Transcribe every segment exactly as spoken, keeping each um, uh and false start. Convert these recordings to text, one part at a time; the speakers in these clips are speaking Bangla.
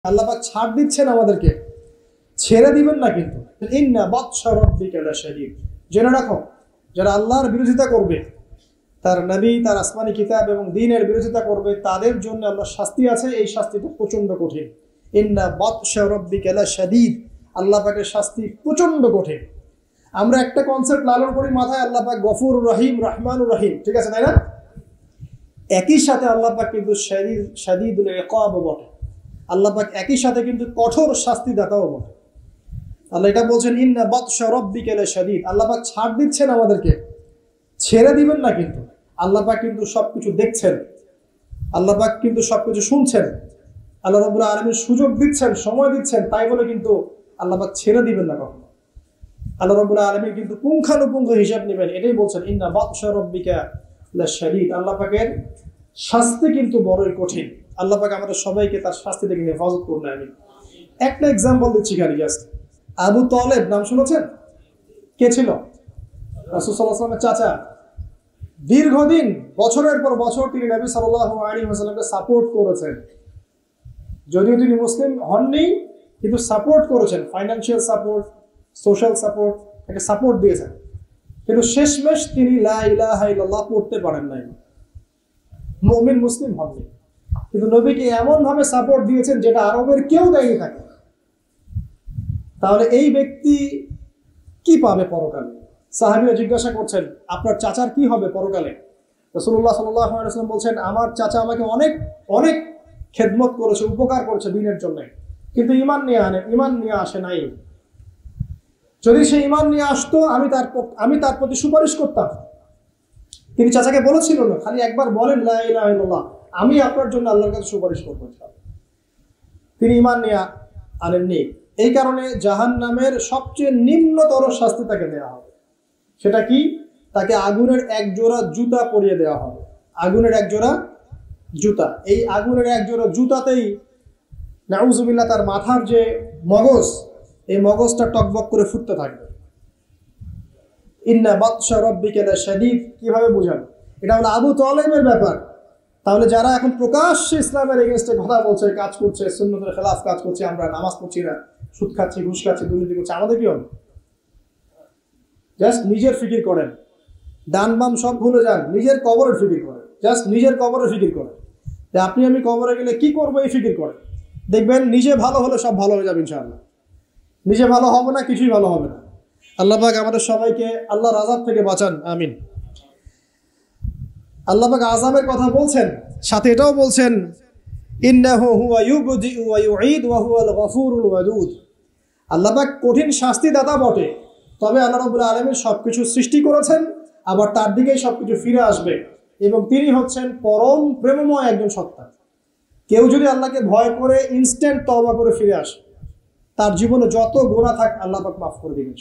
আল্লাহ পাক ছাড় দিচ্ছেন আমাদেরকে, ছেড়ে দিবেন না কিন্তু। ইন্না বাতশা রাব্বিকা লাশাদীদ, জেনে রাখো যারা আল্লাহর বিরোধিতা করবে, তার নবী, তার আসমানি কিতাব এবং দ্বীনের বিরোধিতা করবে, তাদের জন্য আল্লাহর শাস্তি আছে। এই শাস্তিটা প্রচন্ড কঠিন। ইন্না বাতশা রাব্বিকা লাশাদীদ, আল্লাহ পাকের শাস্তি প্রচন্ড কঠিন। আমরা একটা কনসেপ্ট লালন করি মাথায়, আল্লাহ পাক গফুর রহিম, রহমানুর রহিম, ঠিক আছে তাই না? একই সাথে আল্লাহ পাক কিন্তু শাদীদ শাদীদুল ইকাব বটে। আল্লাহ পাক একই সাথে কিন্তু কঠোর শাস্তি দাতাও বটে। আল্লাহ এটা বলছেন ইন্না বাতশা রাব্বিকা লাশাদীদ, আল্লাহ পাক ছাড় দিচ্ছেন আমাদেরকে, ছেড়ে দিবেন না কিন্তু। আল্লাহ পাক কিন্তু সবকিছু দেখছেন, আল্লাহ পাক কিন্তু সবকিছু শুনছেন, আল্লাহ রাব্বুল আলামিন সুযোগ দিচ্ছেন, সময় দিচ্ছেন, তাই বলে কিন্তু আল্লাহ পাক ছেড়ে দিবেন না কখনো। আল্লাহ রাব্বুল আলামিন কিন্তু পুঙ্খানুপুঙ্খ হিসাব নেবেন। এটাই বলছেন ইন্না বাতশা রাব্বিকা লাশাদীদ, আল্লাহ পাকের শাস্তি কিন্তু বড়ই কঠিন। আল্লাহ পাক আমাদের সবাইকে তার শাস্তি থেকে হেফাজত করুন। আমি একটা এক্সাম্পল দিচ্ছি খালি জাস্ট। আবু তালেব নাম শুনেছেন? কে ছিল? রাসূল সাল্লাল্লাহু আলাইহি ওয়াসাল্লামের চাচা। দীর্ঘদিন বছরের পর বছর তিনি নবী সাল্লাল্লাহু আলাইহি ওয়াসাল্লামকে সাপোর্ট করেছেন। যদিও তিনি মুসলিম হননি, কিন্তু সাপোর্ট করেছেন, ফাইন্যান্সিয়াল সাপোর্ট, সোশ্যাল সাপোর্ট, তাকে সাপোর্ট দিয়েছেন। কিন্তু শেষমেশ তিনি লা ইলাহা ইল্লাল্লাহ পড়তে পারেন নাই, মুমিন মুসলিম হননি। কিন্তু নবীকে এমন ভাবে সাপোর্ট দিয়েছেন যেটা আরবের কেউ দেয়নি তাকে। তাহলে এই ব্যক্তি কি পাবে পরকালে? সাহাবীরা জিজ্ঞাসা করছেন আপনার চাচার কি হবে পরকালে? রাসূলুল্লাহ সাল্লাল্লাহু আলাইহি ওয়াসাল্লাম বলছেন আমার চাচা আমাকে অনেক অনেক খেদমত করেছে, উপকার করেছে দ্বীনের জন্য, কিন্তু ঈমান নিয়ে আনে ঈমান নিয়ে আসে নাই। যদি সে ঈমান নিয়ে আসতো আমি তার আমি তার প্রতি সুপারিশ করতাম। তিনি চাচাকে বলেছিল না, খালি একবার বলেন লা ইলাহা ইল্লাল্লাহ, আমি আপনার জন্য আল্লাহর কাছে সুপারিশ করবো। তিনি ঈমান নিয়ে আনেননি। এই কারণে জাহান্নামের সবচেয়ে নিম্নতর শাস্তি তাকে দেওয়া হবে। সেটা কি? তাকে আগুনের এক জোড়া জুতা পরিয়ে দেওয়া হবে। আগুনের এক জোড়া জুতা। এই আগুনের এক জোড়া জুতাতেই নাউজুবিল্লাহ তার মাথার যে মগজ, এই মগজটা টকবক করে ফুটতে থাকবে। ইন্না বাতশা রাব্বিকা লাশাদীদ কিভাবে বোঝানো? এটা হলো আবু তালেবের ব্যাপার। তাহলে যারা এখন প্রকাশ্যে ইসলামের এগেইনস্টে কথা বলছে, কাজ করছে, সুন্নতের খেলাফ কাজ করছে, আমরা নামাজ পড়ছি না, সুদ খাচ্ছি, ঘুষ খাচ্ছি, দুর্নীতি করছি, আমাদের কি হবে? জাস্ট নিজের ফিকির করেন, ডান বাম সব ভুলে যান, নিজের কবরের ফিকির করেন। জাস্ট নিজের কবরের ফিকির করেন যে আপনি আমি কবরে গেলে কি করবো, এই ফিকির করেন। দেখবেন নিজে ভালো হলে সব ভালো হয়ে যাবে ইনশাআল্লাহ। নিজে ভালো হবে না, কিছুই ভালো হবে না। আল্লাহ পাক আমাদের সবাইকে আল্লাহর আযাব থেকে বাঁচান, আমিন। আল্লাহ পাক আযাবের কথা বলছেন, সাথে এটাও বলছেন ইন্নাহু হুয়া ইউবদিউ ওয়া ইউঈদ ওয়া হুয়াল গফুরুল ওয়াদুদ। আল্লাহ পাক কঠিন শাস্তিদাতা বটে, তবে আল্লাহ রাব্বুল আলামিন সবকিছু সৃষ্টি করেছেন, আবার তার দিকেই সবকিছু ফিরে আসবে, এবং তিনি হচ্ছেন পরম প্রেমময় একজন সত্তা। কেউ যদি আল্লাহকে ভয় করে ইনস্ট্যান্ট তওবা করে ফিরে আসে, তার জীবনে যত গুনাহ থাক আল্লাহ পাক মাফ করে দিবেন।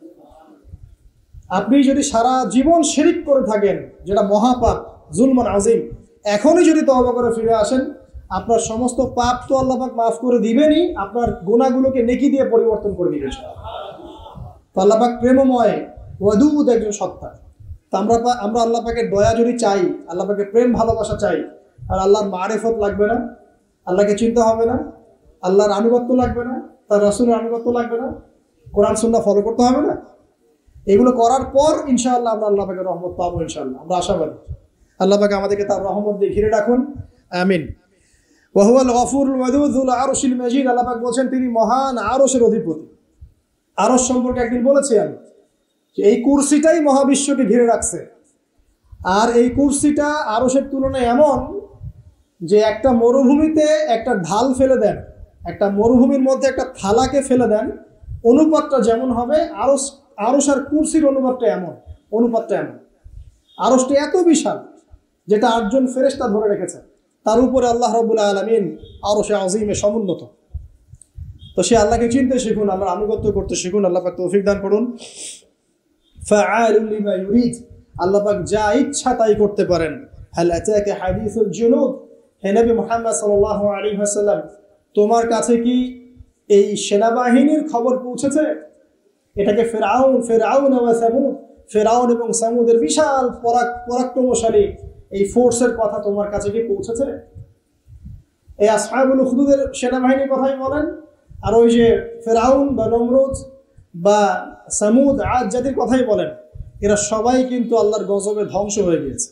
আপনি যদি সারা জীবন শিরক করে থাকেন, যেটা মহাপাপ, জুলমান আজিম, এখনই যদি তওবা করে ফিরে আসেন, আপনার সমস্ত পাপ তো আল্লাহ পাক মাফ করে দিবেনই, আপনার গুনাহগুলোকে নেকি দিয়ে পরিবর্তন করে দিবেন। তো আল্লাহ পাক প্রেমময়, ওয়াদুদ একজন সত্তা। তো আমরা আমরা আল্লাহ পাকের দয়া যদি চাই, আল্লাহ পাকের প্রেম ভালোবাসা চাই, আর আল্লাহর মারিফত লাগবে না, আল্লাহকে চিনতে হবে না, আল্লাহর আনুগত্য লাগবে না, তার রাসূলের আনুগত্য লাগবে না, কোরআন সুন্নাহ ফলো করতে হবে না, এগুলো করার পর ইনশাআল্লাহ আমরা আল্লাহ পাকের রহমত পাবো ইনশাআল্লাহ, আমরা আশাবাদী। আল্লাহ পাক আমাদেরকে তার রহমত দিয়ে ঘিরে রাখুন, আমিন। ওয়া হুয়াল গফুরুল ওয়াদুদ যুল আরশিল মাজিদ, আল্লাহ পাক বলেন তিনি মহান আরশের অধিপতি। আরশ সম্পর্কে একদিন বলেছি আমি যে এই কুরসিটাই মহাবিশ্বকে ঘিরে রাখছে, আর এই কুরসিটা আরশের তুলনায় এমন যে একটা মরুভূমিতে একটা ঢাল ফেলে দেন, একটা মরুভূমির মধ্যে একটা থালাকে ফেলে দেন, অনুপাতটা যেমন হবে, আরশ আরশ আর কুরসির অনুপাতটা এমন, অনুপাতটা এমন। আরশটা এত বিশাল যেটা আটজন ফেরেশতা ধরে রেখেছে, তার উপরে আল্লাহ রাব্বুল আলামিন আরশে আযীমে সমুন্নত। তো সে আল্লাহকে চিনতে শিখুন, আল্লাহর আনুগত্য করতে শিখুন। আল্লাহ পাক তৌফিক দান করুন। ফাআলুন লিমা ইউরিদ, আল্লাহ পাক যা ইচ্ছা তাই করতে পারেন। হাল আতাকা হাদিসুল জুনুদ, হে নবী মুহাম্মদ সাল্লাল্লাহু আলাইহি ওয়াসাল্লাম, তোমার কাছে কি এই সেনাবাহিনীর খবর পৌঁছেছে? এটাকে ফেরাউন ফেরাউন ওয়া সামুদ, ফেরাউন এবং সামুদের বিশাল পরাক্রমশালী এই ফোর্সের কথা তোমার কাছে কি পৌঁছেছে? এই আসহাবুল উখদুদের সেনাবাহিনীর কথাই বলেন, আর ওই যে ফেরাউন বা নমরুদ বা সামুদ আদ জাতির কথাই বলেন, এরা সবাই কিন্তু আল্লাহর গজবে ধ্বংস হয়ে গিয়েছে।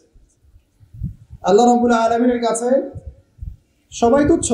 আল্লাহ রাব্বুল আলামিনের কাছে সবাই তুচ্ছ,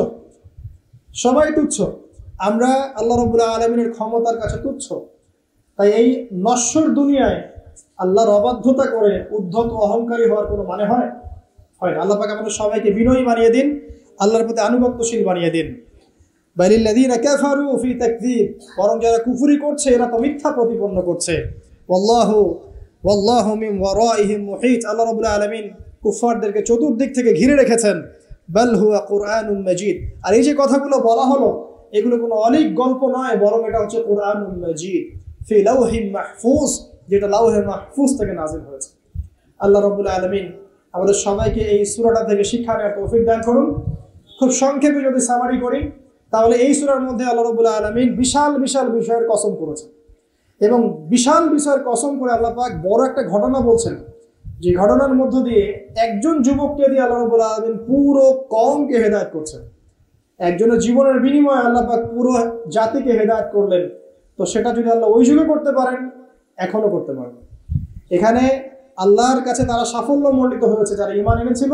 সবাই তুচ্ছ। আমরা আল্লাহ রাব্বুল আলামিনের ক্ষমতার কাছে তুচ্ছ। তাই এই নশ্বর দুনিয়ায় আল্লাহর অবাধ্যতা করে উদ্ধত অহংকারী হওয়ার কোনো মানে হয় হয় না। আল্লাহ পাক আমাদের সবাইকে বিনয়ী বানিয়ে দিন, আল্লাহর প্রতি আনুগত্যশীল বানিয়ে দিন। বালিল্লাযীনা কাফারু ফি তাকযীব, বরং যারা কুফরি করছে এরা তো মিথ্যা প্রতিপন্ন করছে। ওয়াল্লাহু ওয়াল্লাহু মিন ওয়ারাইহিম মুহীত, আল্লাহ রাব্বুল আলামিন কুফফারদেরকে চতুর্দিক থেকে ঘিরে রেখেছেন। বাল হুয়া কুরআনুন মাজিদ, আর এই যে কথাগুলো বলা হলো এগুলো কোনো অনেক গল্প নয়, বরং এটা হচ্ছে কুরআনুন মাজিদ ফি লাওহিন মাহফুজ, যেটা লাওহে মাহফুজ থেকে নাযিল হয়েছে। আল্লাহ রাব্বুল আলামিন আমাদের সবাইকে এই সূরাটা থেকে শিক্ষা নেওয়ার তৌফিক দান করুন। খুব সংক্ষেপে যদি সামারি করি তাহলে এই সূরার মধ্যে আল্লাহ রাব্বুল আলামিন বিশাল বিশাল বিষয়ের কসম করেছেন, এবং বিশাল বিষয়ের কসম করে আল্লাহ পাক বড় একটা ঘটনা বলছেন, যে ঘটনার মধ্য দিয়ে একজন যুবককে দিয়ে আল্লাহ রাব্বুল আলামিন পুরো কওমকে হেদায়েত করছেন। একজনের জীবনের বিনিময়ে আল্লাহ পাক পুরো জাতিকে হেদায়েত করলেন। তো সেটা যদি আল্লাহ ওই যুগে করতে পারেন, এখনো করতে পারেন। এখানে আল্লাহর কাছে তারা সাফল্য মণ্ডিত হয়েছে যারা ঈমান এনেছিল,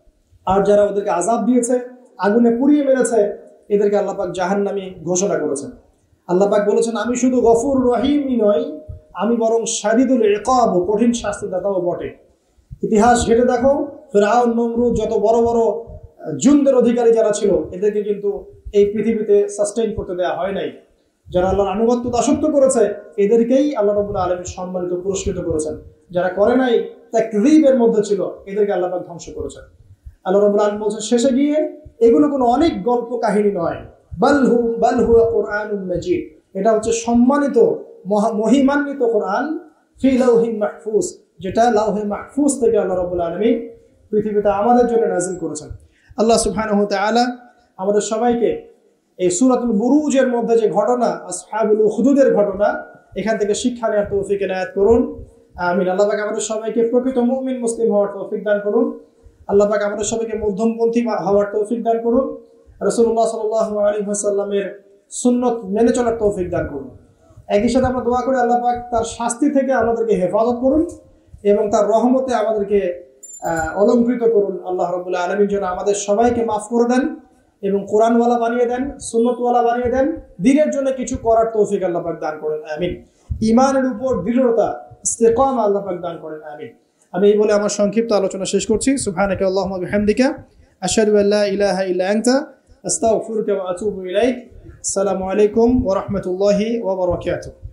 আর যারা ওদেরকে আযাব দিয়েছে, আগুনে পুড়িয়ে মেরেছে, এদেরকে আল্লাহ পাক জাহান্নামী ঘোষণা করেছেন। আল্লাহ পাক বলেছেন, আমি শুধু গফুর রহিমই নই, আমি বরং শাদীদুল ইকাব, কঠিন শাস্তিদাতাও বটে। ইতিহাস ঘেটে দেখো, ফিরআউন, নমরুদ, যত বড় বড় জুনদের অধিকারী যারা ছিল, এদেরকে কিন্তু এই পৃথিবীতে সাস্টেইন করতে দেওয়া হয় নাই। যারা আল্লাহর আনুগত্য দাসত্ব করেছে এদেরকেই আল্লাহ রাব্বুল আলামিন সম্মানিত পুরস্কৃত করেছেন। যারা করে নাই, তাকযীবের মধ্যে ছিল, এদেরকে আল্লাহ পাক ধ্বংস করেছেন। আল্লাহ রাব্বুল আলামিন বলছেন শেষে গিয়ে, এগুলো কোনো অনেক গল্প কাহিনী নয়, বাল হু বাল হুয়া কুরআনুন মাজিদ, এটা হচ্ছে সম্মানিত মহিমান্বিত কোরআন ফি লাওহিন মাহফুজ, যেটা লাওহে মাহফুজ থেকে আল্লাহ রাব্বুল আলামিন পৃথিবীতে আমাদের জন্য নাযিল করেছেন। আল্লাহ সুবহানাহু ওয়া তাআলা আমাদের সবাইকে এই সূরাতুল বুরুজের মধ্যে যে ঘটনা, আসহাবুল উখদুদের ঘটনা, এখান থেকে শিক্ষা নেওয়ার তৌফিক এনায়েত করুন। আমিন। আল্লাহ পাক আমাদের সবাইকে প্রকৃত মুমিন মুসলিম হওয়ার তৌফিক দান করুন। আল্লাহ পাক আমাদের সবাইকে মধ্যমপন্থী হওয়ার তৌফিক দান করুন। রাসূলুল্লাহ সাল্লাল্লাহু আলাইহি ওয়াসাল্লামের সুন্নত মেনে চলার তৌফিক দান করুন। একই সাথে আমরা দোয়া করি আল্লাহ পাক তার শাস্তি থেকে আমাদেরকে হেফাজত করুন এবং তার রহমতে আমাদেরকে অলঙ্কৃত করুন। আল্লাহ রাব্বুল আলামিন যেন আমাদের সবাইকে মাফ করে দেন এবং কোরআনওয়ালা বানিয়ে দেন, সুন্নতওয়ালা বানিয়ে দেন, দ্বীনের জন্য কিছু করার তৌফিক আল্লাহ পাক দান করেন। আমিন। ঈমানের উপর দৃঢ়তা, ইস্তেকামা আল্লাহ পাক দান করেন। আমিন। আমি এই বলে আমার সংক্ষিপ্ত আলোচনা শেষ করছি। সুবহানাকা আল্লাহুম্মা বিহামদিকা আশহাদু আল্লা ইলাহা ইল্লা আনতা আস্তাগফিরুকা ওয়া আতুবু ইলাইক। আসসালামু আলাইকুম ওয়া রাহমাতুল্লাহি ওয়া বারাকাতুহু।